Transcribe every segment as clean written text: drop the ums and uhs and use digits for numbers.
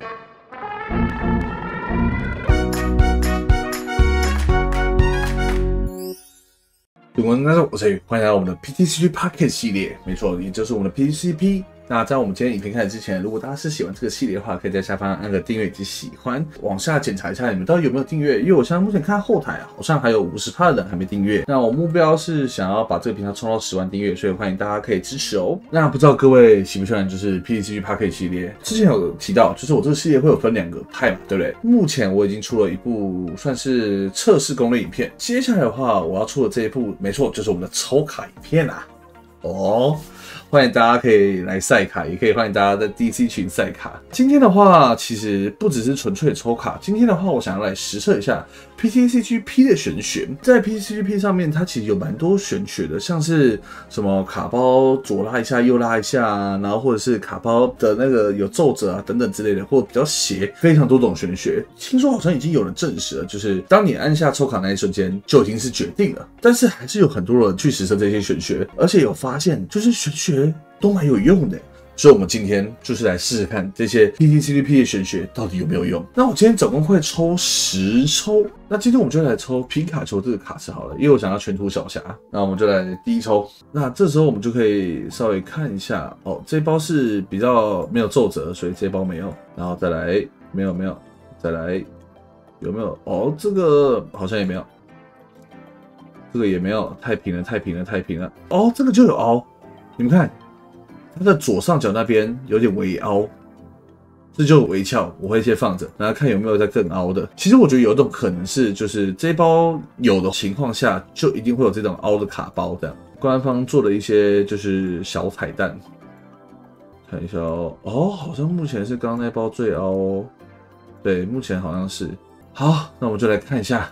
我是欢迎来到我们的 PTCG Pocket 系列，没错，也就是我们的 PTCP。那在我们今天影片开始之前，如果大家是喜欢这个系列的话，可以在下方按个订阅以及喜欢，往下检查一下你们到底有没有订阅，因为我现在目前看后台好像还有50%的人还没订阅。那我目标是想要把这个频道冲到10万订阅，所以欢迎大家可以支持哦。那不知道各位喜不喜欢就是 PTCG Pocket 系列？之前有提到，就是我这个系列会有分2个派嘛，对不对？目前我已经出了一部算是测试攻略影片，接下来的话我要出的这一部，没错，就是我们的抽卡影片啊。哦。欢迎大家可以来赛卡，也可以欢迎大家在 DC 群赛卡。今天的话，其实不只是纯粹的抽卡，今天的话，我想要来实测一下 PTCGP 的玄学。在 PTCGP 上面，它其实有蛮多玄学的，像是什么卡包左拉一下、右拉一下，然后或者是卡包的那个有皱褶啊等等之类的，或者比较斜，非常多种玄学。听说好像已经有人证实了，就是当你按下抽卡那一瞬间，就已经是决定了。但是还是有很多人去实测这些玄学，而且有发现，就是玄学都蛮有用的，所以我们今天就是来试试看这些 PTCGP 的玄学到底有没有用。那我今天总共会抽10抽，那今天我们就来抽皮卡丘这个卡池好了，因为我想要全图小侠。那我们就来第一抽，那这时候我们就可以稍微看一下哦，这包是比较没有皱褶，所以这包没有，然后再来没有，再来有没有？哦，这个好像也没有，这个也没有，太平了。哦，这个就有凹。你们看，它的左上角那边有点微凹，这就有微翘，我会先放着，然后看有没有再更凹的。其实我觉得有一种可能是，就是这一包有的情况下，就一定会有这种凹的卡包这样。官方做了一些就是小彩蛋，看一下哦。哦，好像目前是刚刚那包最凹哦。对，目前好像是。好，那我们就来看一下。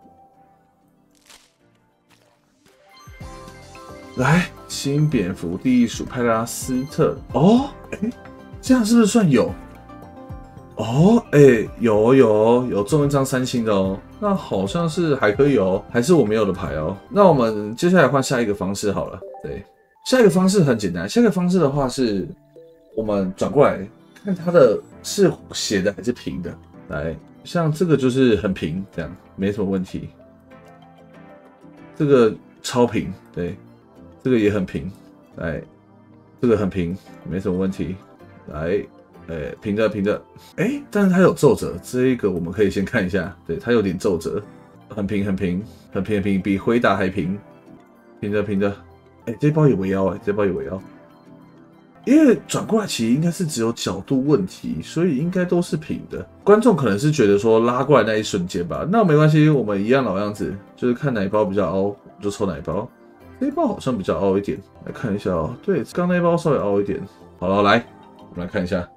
来，新蝙蝠第一属派拉斯特哦，这样是不是算有？哦，有中一张3星的哦，那好像是还可以哦，还是我没有的牌哦。那我们接下来换下一个方式好了。对，下一个方式很简单，下一个方式的话是，我们转过来看它的是斜的还是平的。来，像这个就是很平，这样没什么问题。这个超平，对。这个也很平，来，这个很平，没什么问题。来，平的，但是它有皱褶，这个我们可以先看一下，对，它有点皱褶，很平，比辉达还平，平的。这包有微凹，这包有微凹，因为转过来其实应该是只有角度问题，所以应该都是平的。观众可能是觉得说拉过来那一瞬间吧，那没关系，我们一样老样子，就是看哪一包比较凹，就抽哪一包。这一包好像比较凹一点，来看一下哦。对，刚那一包稍微凹一点。好了，来，我们来看一下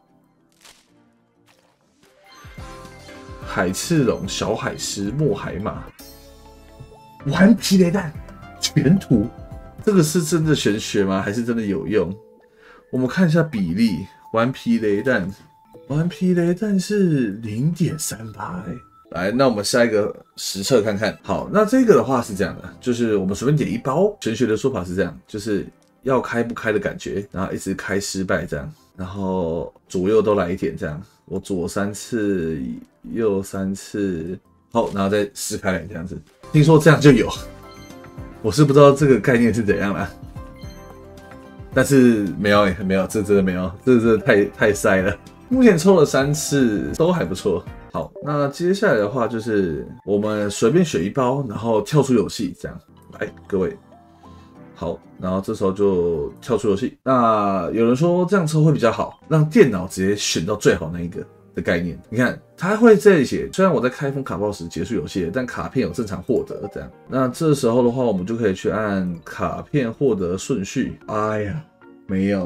海赤龙、小海狮、墨海马、顽皮雷弹全图，这个是真的玄学吗？还是真的有用？我们看一下比例，顽皮雷弹是0.38。来，那我们下一个实测看看。好，那这个的话是这样的，就是我们随便点一包，玄学的说法是这样，就是要开不开的感觉，然后一直开失败这样，然后左右都来一点这样，我左3次，右3次，好，然后再撕开来这样子。听说这样就有，我是不知道这个概念是怎样啦，但是没有，这真的没有，这真的太塞了。目前抽了3次，都还不错。好，那接下来的话就是我们随便选一包，然后跳出游戏，这样来，各位。好，然后这时候就跳出游戏。那有人说这样抽会比较好，让电脑直接选到最好那一个的概念。你看，它会这里写，虽然我在开封卡包时结束游戏，但卡片有正常获得这样。那这时候的话，我们就可以去按卡片获得顺序。哎呀，没有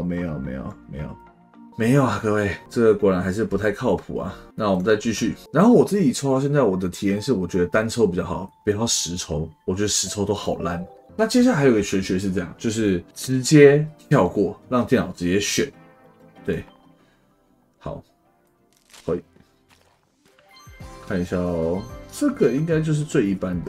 啊，各位，这个果然还是不太靠谱啊。那我们再继续。然后我自己抽到现在，我的体验是，我觉得单抽比较好，不要10抽。我觉得10抽都好烂。那接下来还有一个玄学是这样，就是直接跳过，让电脑直接选。对，好，可以看一下哦。这个应该就是最一般的。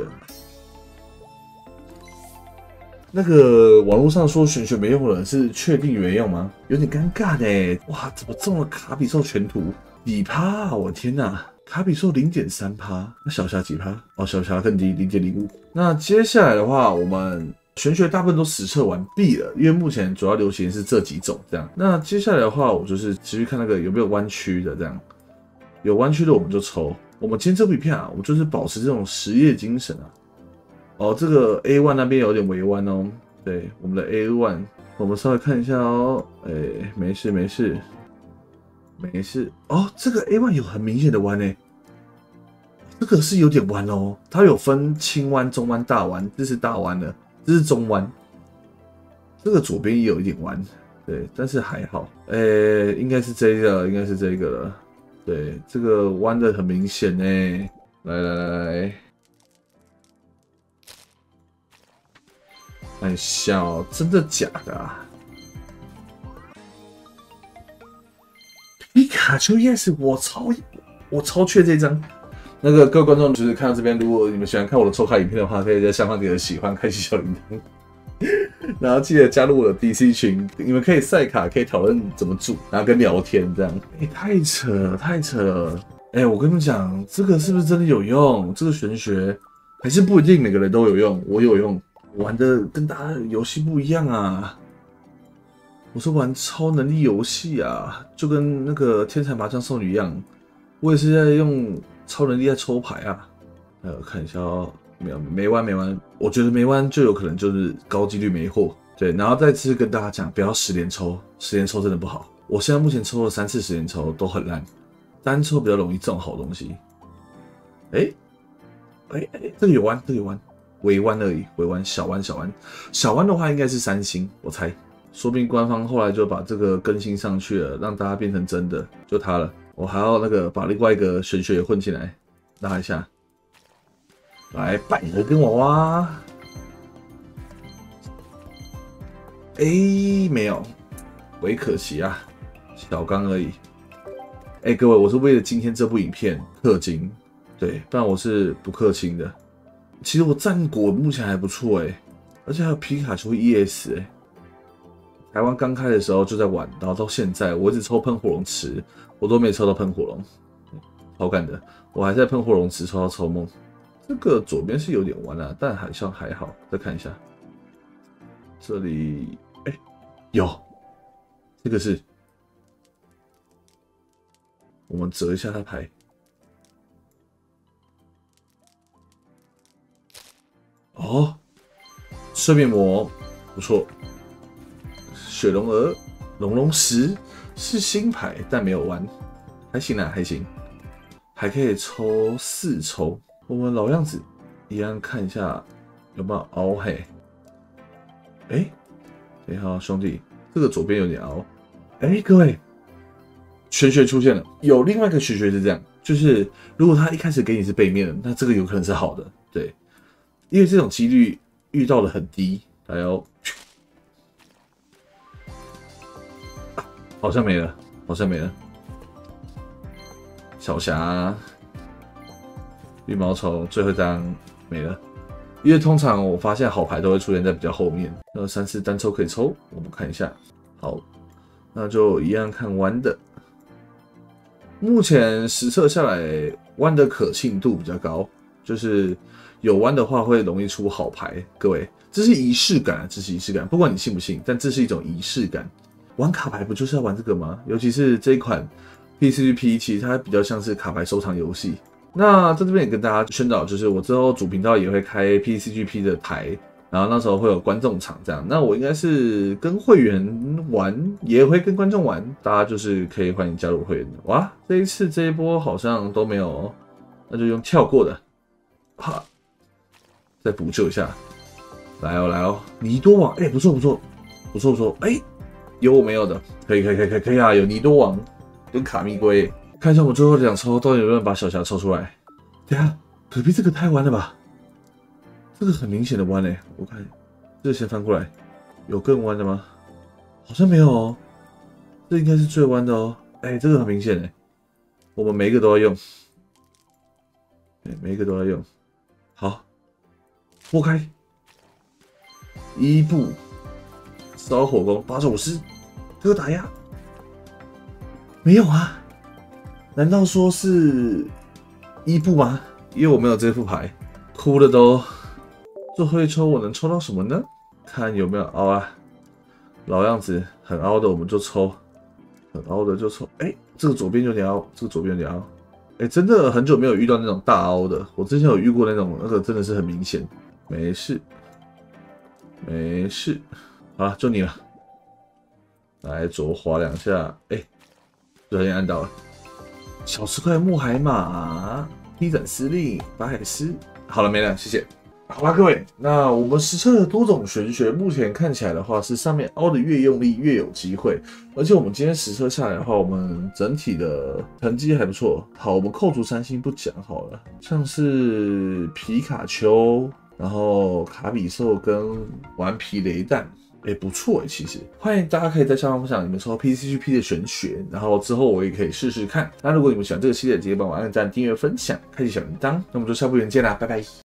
那个网络上说玄学没用的人是确定原用吗？有点尴尬呢。哇，怎么中了卡比兽全图？ 几趴啊！我天哪，卡比兽0.3%，那小霞几趴？哦，小霞更低，0.05%。那接下来的话，我们玄学大部分都实测完毕了，因为目前主要流行是这几种这样。那接下来的话，我就是持续看那个有没有弯曲的这样，有弯曲的我们就抽。我们今天这部影片啊，我们就是保持这种实业精神啊。哦，这个 A1 那边有点微弯哦。对，我们的 A1， 我们稍微看一下哦。没事没事没事。哦，这个 A1 有很明显的弯诶，这个是有点弯哦。它有分轻弯、中弯、大弯，这是大弯的，这是中弯。这个左边也有一点弯，对，但是还好。应该是这个，应该是这个了。对，这个弯的很明显呢。来。看一下哦，真的假的啊？皮卡丘 yes， 我超缺这张。那个各位观众就是看到这边，如果你们喜欢看我的抽卡影片的话，可以在下方给个喜欢，开启小铃铛，然后记得加入我的 DC 群，你们可以赛卡，可以讨论怎么组，然后跟聊天这样。太扯了，太扯了！我跟你们讲，这个是不是真的有用？这个玄学还是不一定每个人都有用，我有用。玩的跟大家游戏不一样啊！我是玩超能力游戏啊，就跟那个天才麻将少女一样，我也是在用超能力在抽牌啊。看一下哦，没弯，我觉得没弯就有可能就是高几率没货。对，然后再次跟大家讲，不要10连抽，10连抽真的不好。我现在目前抽了3次10连抽都很烂，单抽比较容易中好东西。这个有弯，这个有弯。微弯而已，微弯，小弯的话应该是3星，我猜，说不定官方后来就把这个更新上去了，让大家变成真的，就它了。我还要那个把另外一个玄学也混进来，拉一下，来百合跟娃娃，没有，微可惜啊，小刚而已。各位，我是为了今天这部影片氪金，对，不然我是不氪金的。其实我战果目前还不错而且还有皮卡丘 ES 台湾刚开的时候就在玩，然后到现在我一直抽喷火龙池，我都没抽到喷火龙，好感的，我还在喷火龙池抽到抽梦。这个左边是有点弯啊，但好像还好。再看一下，这里有，这个是，我们折一下它牌。哦，睡眠魔不错，雪龙儿、龙石是新牌，但没有弯，还行啦，还行，还可以抽4抽。我们老样子，一样看一下有没有凹嘿。等一下兄弟，这个左边有点凹。各位，玄学出现了，有另外一个玄学是这样，就是如果他一开始给你是背面的，那这个有可能是好的，对。因为这种几率遇到的很低，来哦，好像没了，小霞、绿毛虫最后一张没了，因为通常我发现好牌都会出现在比较后面。那3次单抽可以抽，我们看一下。好，那就一样看弯的。目前实测下来，弯的可信度比较高，就是有弯的话会容易出好牌。各位，这是仪式感，这是仪式感，不管你信不信，但这是一种仪式感。玩卡牌不就是要玩这个吗？尤其是这一款 PCGP， 其实它比较像是卡牌收藏游戏。那在这边也跟大家宣导，就是我之后主频道也会开 PCGP 的台，然后那时候会有观众场这样。那我应该是跟会员玩，也会跟观众玩，大家就是可以欢迎加入会员。哇，这一次这一波好像都没有，那就用跳过的，哈，再补救一下。来哦，尼多网，不错，有我没有的，可以啊，有尼多网跟卡密龟。看一下我最后2抽到底有没有把小霞抽出来。等一下，隔壁这个太弯了吧？这个很明显的弯我看这个先翻过来，有更弯的吗？好像没有哦，这应该是最弯的哦。这个很明显我们每一个都要用，每一个都要用。好，拨开，1步烧火攻，把手撕，给我打压，没有啊。 难道说是伊布吗？因为我没有这副牌，哭了都。最后一抽我能抽到什么呢？看有没有凹啊，老样子，很凹的我们就抽，很凹的就抽。哎，这个左边有点凹，这个左边有点凹。哎，真的很久没有遇到那种大凹的，我之前有遇过那种，那个真的是很明显。没事，没事，好了，就你了。来左滑2下，哎，不小心按到了。小石块木海马，披展司令，法海斯。好了，没了，谢谢。好吧，各位，那我们实测了多种玄学，目前看起来的话是上面凹的越用力越有机会，而且我们今天实测下来的话，我们整体的成绩还不错。好，我们扣除3星不讲好了，像是皮卡丘，然后卡比兽跟顽皮雷弹。也不错其实欢迎大家可以在下方分享你们抽 PCGP 的玄学，然后之后我也可以试试看。那如果你们喜欢这个系列，记得帮我按赞、订阅、分享、开启小铃铛。那我们就下部影片见啦，拜拜。